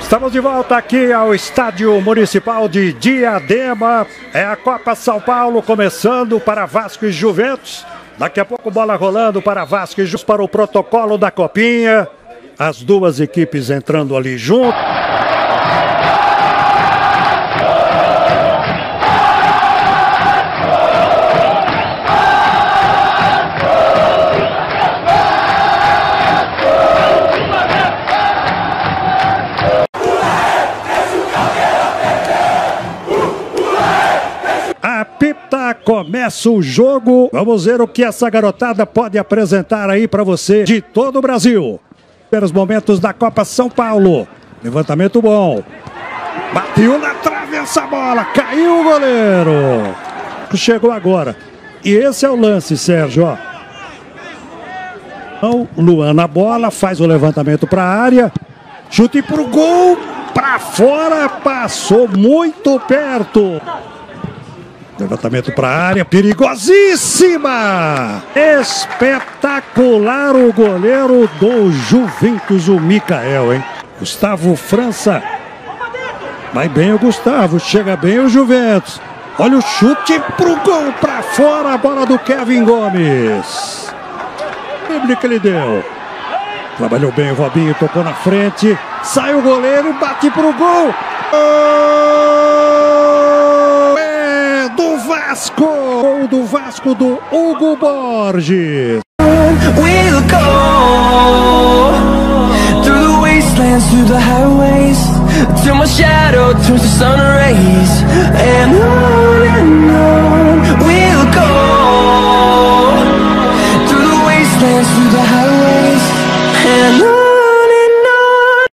Estamos de volta aqui ao Estádio Municipal de Diadema. É a Copa São Paulo começando para Vasco e Juventus. Daqui a pouco bola rolando para Vasco e Juventus para o protocolo da Copinha. As duas equipes entrando ali junto. Começa o jogo, vamos ver o que essa garotada pode apresentar aí para você de todo o Brasil. Primeiros momentos da Copa São Paulo, levantamento bom, bateu na trave essa bola, caiu o goleiro, chegou agora, e esse é o lance, Sérgio, ó. Então, Luan na bola, faz o levantamento para a área, chute pro gol, para fora, passou muito perto. Levantamento para a área, perigosíssima! Espetacular o goleiro do Juventus, o Mikael, hein? Gustavo França. Vai bem o Gustavo, chega bem o Juventus. Olha o chute pro gol, para fora, a bola do Kevin Gomes. Drible que ele deu. Trabalhou bem o Robinho, tocou na frente. Sai o goleiro, bate pro gol. Do Vasco! Gol do Vasco do Hugo Borges. We'll go through the wastelands, through the highways, till my shadow turns to sun rays, and on